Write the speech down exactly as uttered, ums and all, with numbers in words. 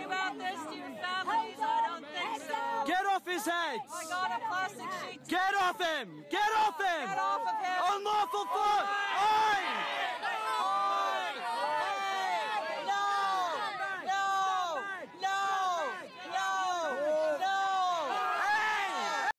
about this to your families? I don't think so. Get off his head! I got a plastic sheet. Get off him! Get off him! Get off of him! Unlawful foot!